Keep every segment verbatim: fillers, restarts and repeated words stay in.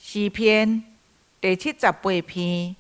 诗篇第七十八篇。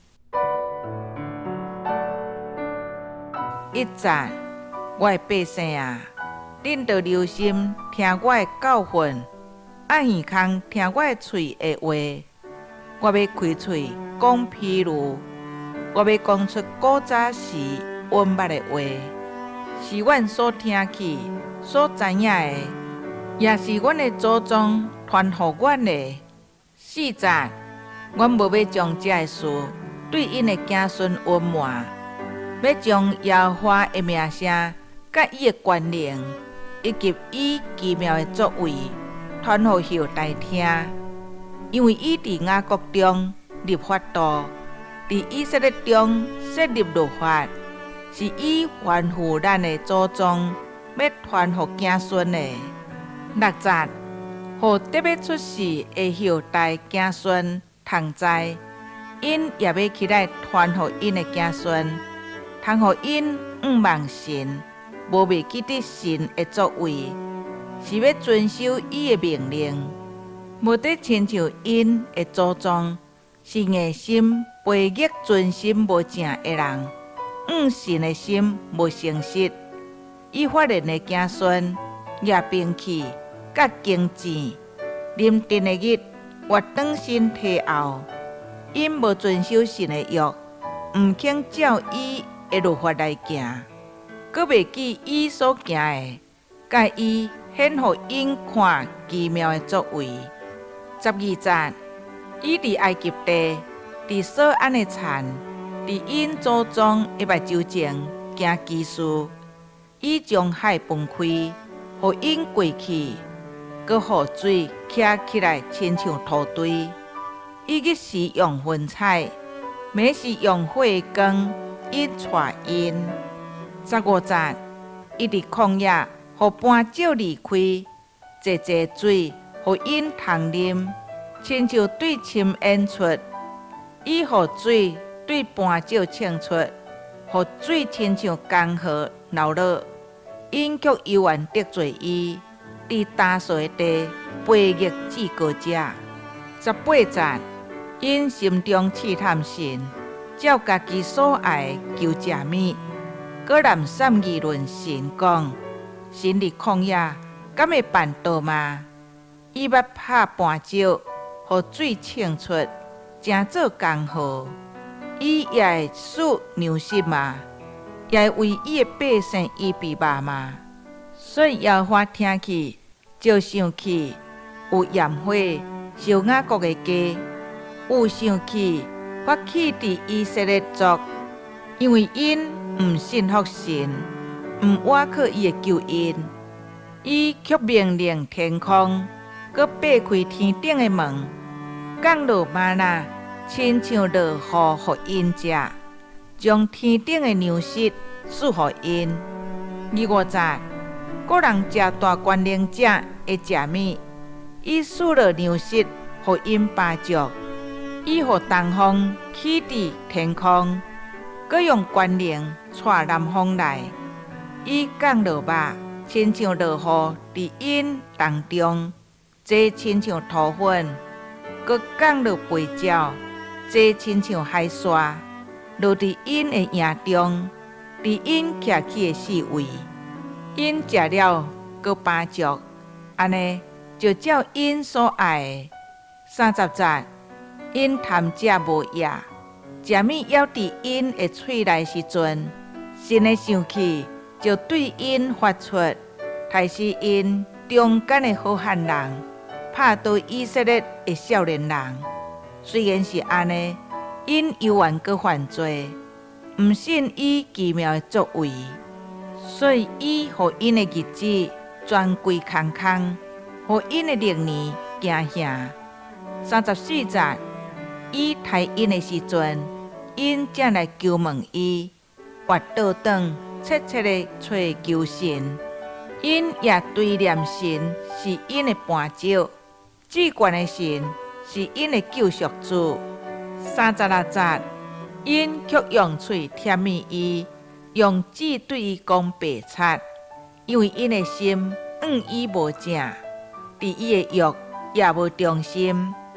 一赞，我的百姓啊，恁着留心听我的教训，按耳孔听我的嘴的话。我要开嘴讲譬如，我要讲出古早时温捌的话，是阮所听去、所知影的，也是阮的祖宗传予阮的。四赞，阮无要将这个事对因的子孙隐瞒，要将耶和华的名声、甲伊的权能，以及伊奇妙的作为传予后代听。因为伊伫雅各中立法度，伫以色列中设立律法，是伊吩咐咱的祖宗要传予子孙的。六赞，互得要出世的后代子孙通知，因也要起来传予因的子孙，通互因仰望神，无袂记得神的作为，是要遵守伊的命令。无得亲像因的祖宗，是硬心背逆遵心无正的人，仰神的心无诚实。以法莲的子孙也兵器，甲经钱，临阵的日活转身退后，因无遵守神的约，毋肯照伊的律法来行，阁袂记伊所行的，甲伊显予因看奇妙的作为。十二赞，伊伫埃及地，伫所安的田，伫因祖宗的目睭前行奇事。伊将海分开，互因过去，阁互水徛起来，亲像土堆。伊日时用云彩，暝时用火光，因带因。十五赞，伊伫旷野，互斑鸟离开，济济水。互因通啉，亲像对深淹出；伊互水对斑鸟冲出，互水亲像江河流落。因却犹原得罪伊，伫打碎的地背逆至高者。十八赞，因心中试探神，照家己所爱求食物，果然善议论神讲：神伫旷野，敢会办道吗？伊捌拍斑鸟，互水冲出，诚做江河。伊也会使牛失嘛，也会为伊的百姓医治肉嘛。所以耶和华听去，就想起有焰火烧雅各的家，有想起发起伫以色列族，因为因毋信服神，毋倚靠伊的救恩，伊却命令天空。阁擘开天顶的门，降落吗哪，亲像落雨予因食，将天顶的粮食赐予因。二五赞，个人食大权能者会食物，伊赐落粮食予因巴族，伊予东风起伫天空，阁用权能带南风来，伊降落肉，亲像落雨伫因当中。这亲像土粉，佮降落肥鸟；这亲像海沙，落伫因的营中，伫因徛起的四围。因食了，佮巴足，安尼就照因所爱的。三十赞，因贪食无厌，食物咬伫因的喙内时阵，神的生气就对因发出，杀死因中间的好汉人。拍倒以色列的少年人，虽然是安尼，因犹原阁犯罪，毋信伊奇妙的作为，所以伊互因的日子全归空空，互因的历年惊吓。三十四赞，伊杀因的时阵，因才来求问伊，滑倒转，切切的找求神，因也对念神是因的伴照。至高的神是因的救赎主。三十六节，因却用嘴甜蜜伊，用指对伊讲白贼，因为因的心向伊无正，伫伊的约也无忠心。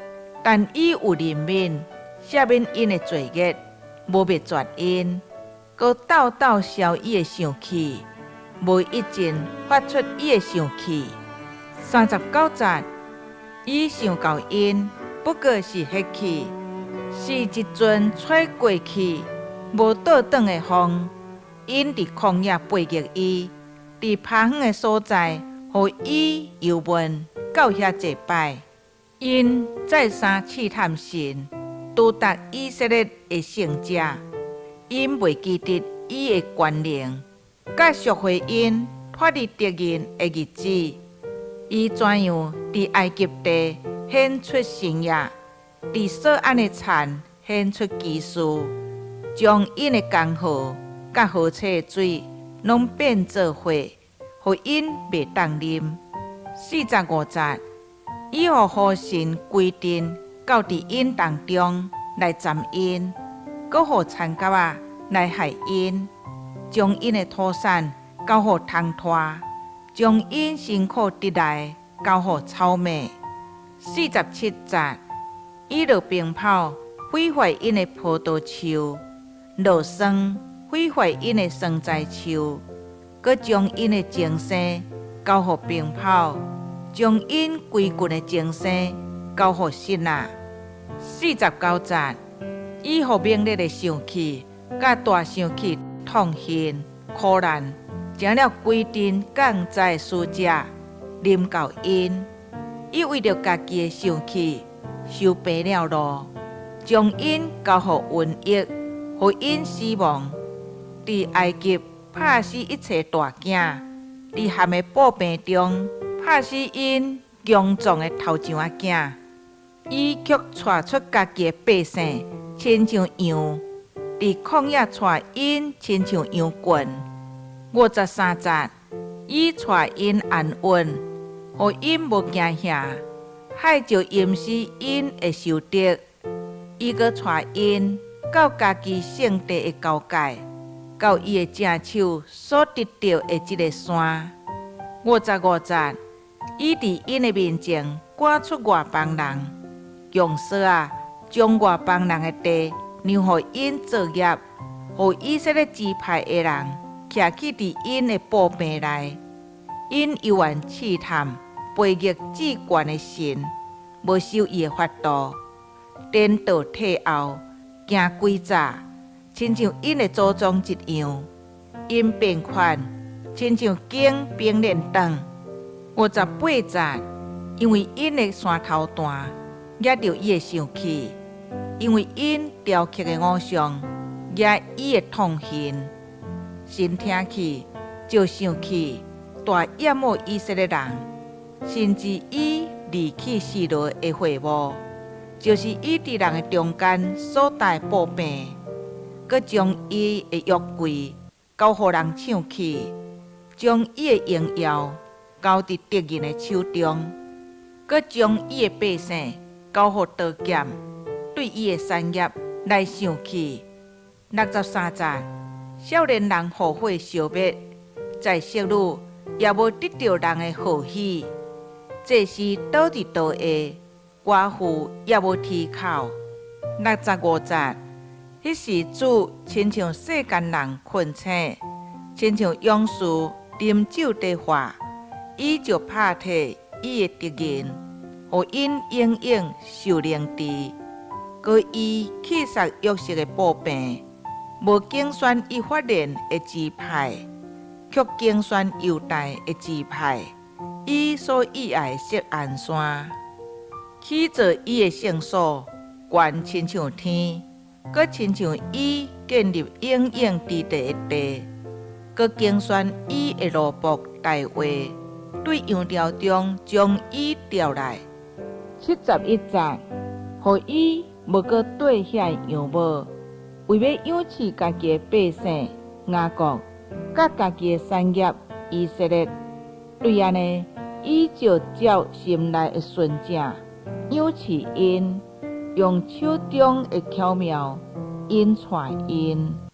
但伊有人民赦免因的罪孽，无灭绝因，搁斗斗消伊的生气，无一尽发出伊的生气。三十九节，伊想到因不过是血气，是一阵吹过去无倒转的风。因伫旷野背逆伊，伫偏远的所在，互伊游问到遐祭拜。因再三试探神，拄达以色列的圣者，因未记得伊的权能，甲赎回因脱离敌人的日子。伊怎样伫埃及地显出神业，伫所安的田显出奇事，将因的江河甲好车的水拢变做火，互因袂当啉。四十五节，伊互雨神规定到伫因当中来占因，搁互田蛤仔来害因，将因的土产交互虫拖，将因辛苦得来交互草莓。四十七节，伊落冰雹毁坏因的葡萄树，落霜毁坏因的酸菜树，搁将因的精生交互冰雹，将因规群的精生交互失啦。四十九节，伊互猛烈的生气，甲大生气痛恨苦难，请了规定降灾使者临到因。伊为着家己的生气，受病了路，将因交互瘟疫，互因死亡。伫埃及拍死一切大囝，伫含的布病中拍死因强壮的头上仔囝。伊却带出家己的百姓，亲像羊；伫旷野带因，亲像羊群。五十三节，伊带因安稳，互因无惊吓，害就淹死因的仇敌。伊阁带因到家己圣地的交界，到伊的正手所得到的即个山。五十五节，伊伫因的面前赶出外邦人，用蛇啊，将外邦人的地让互因作业，互以色列支派的人徛去伫因的布病内。因犹原试探背逆至高的神，无受伊的法度，颠倒退后，行诡诈，亲像因的祖宗一样。因变款，亲像经冰炼长。五十八节，因为因的山头断，惹着伊的生气；因为因雕刻的偶像，惹伊的痛恨。神听去就生气，大厌恶以色列人，甚至伊离弃示罗的会幕，就是伊伫人的中间所带布病，佮将伊的约柜交互人抢去，将伊的荣耀交伫敌人的手中，佮将伊的百姓交互刀剑，对伊的产业来生气。六十三节，少年人后悔消灭，在色女也无得到人的贺喜。这是倒伫倒下，寡妇也无啼哭。六十五节，迄时主亲像世间人困醒，亲像勇士啉酒地话，伊就拍退伊的敌人，互因永远受凌迟。搁伊气杀约瑟的布病，无竞选以法莲的支派，却竞选犹大的支派。伊所喜爱锡安山，起造伊的圣所，悬亲像天，搁亲像伊建立永永伫地的地，搁竞选伊的奴仆大卫，对羊条中将伊调来。七十一节，互伊无搁对遐羊毛，为要养饲家己的百姓雅各，甲家己的产业以色列。对安尼，伊就照心内的顺正养饲因，用手中的巧妙引带因。